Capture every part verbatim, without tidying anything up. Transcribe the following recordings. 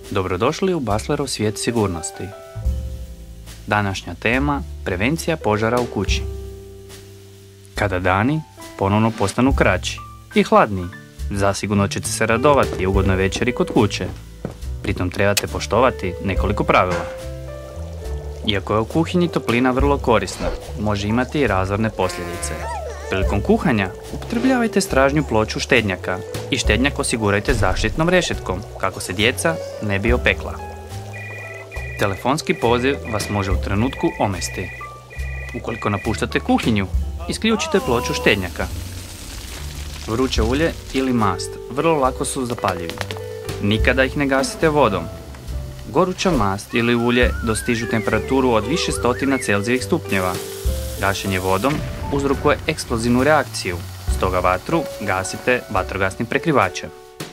Dobrodošli u Baslerov svijet sigurnosti. Današnja tema: prevencija požara u kući. Kada dani ponovno postanu kraći i hladniji, zasigurno ćete se radovati ugodnoj večeri kod kuće. Pritom trebate poštovati nekoliko pravila. Iako je u kuhinji toplina vrlo korisna, može imati i razorne posljedice. Prilikom kuhanja upotrebljavajte stražnju ploču štednjaka i štednjak osigurajte zaštitnom rešetkom kako se djeca ne bi opekla. Telefonski poziv vas može u trenutku omesti. Ukoliko napuštate kuhinju, isključite ploču štednjaka. Vruće ulje ili mast vrlo lako su zapaljivi. Nikada ih ne gasite vodom. Goruća mast ili ulje dostižu temperaturu od više stotina Celzijevih stupnjeva. Gašenje vodom uzrokuje eksplozivnu reakciju, stoga vatru gasite vatrogasnim prekrivačem.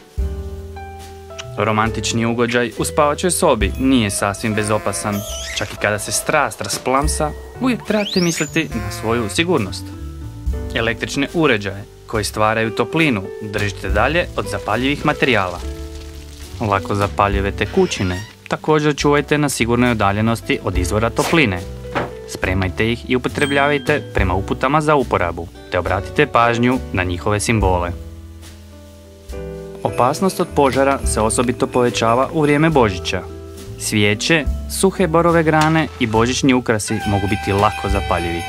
Romantični ugođaj u spavačoj sobi nije sasvim bezopasan. Čak i kada se strast rasplamsa, uvijek trebate misliti na svoju sigurnost. Električne uređaje koji stvaraju toplinu držite dalje od zapaljivih materijala. Lako zapaljive tekućine također čuvajte na sigurnoj udaljenosti od izvora topline. Spremajte ih i upotrebljavajte prema uputama za uporabu, te obratite pažnju na njihove simbole. Opasnost od požara se osobito povećava u vrijeme Božića. Svijeće, suhe borove grane i božićni ukrasi mogu biti lako zapaljivi.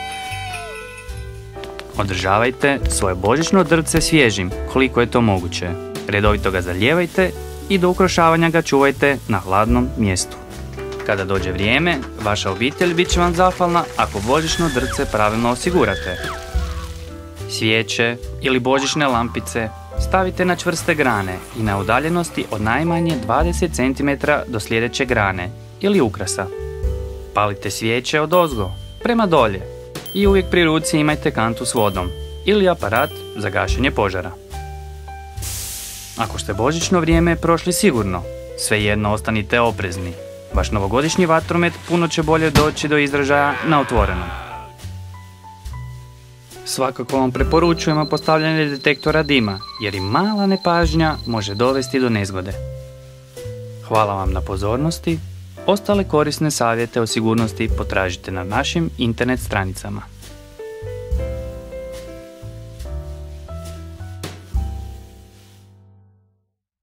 Održavajte svoje božićno drvce svježim koliko je to moguće. Redovito ga zalijevajte i do ukrošavanja ga čuvajte na hladnom mjestu. Kada dođe vrijeme, vaša obitelj bit će vam zahvalna ako božićno drvce pravilno osigurate. Svijeće ili božićne lampice stavite na čvrste grane i na udaljenosti od najmanje dvadeset centimetara do sljedeće grane ili ukrasa. Palite svijeće odozgo, prema dolje i uvijek pri ruci imajte kantu s vodom ili aparat za gašenje požara. Ako ste božićno vrijeme prošli sigurno, svejedno ostanite oprezni. Vaš novogodišnji vatromet puno će bolje doći do izražaja na otvorenom. Svakako vam preporučujemo postavljanje detektora dima, jer i mala nepažnja može dovesti do nezgode. Hvala vam na pozornosti. Ostale korisne savjete o sigurnosti potražite na našim internet stranicama.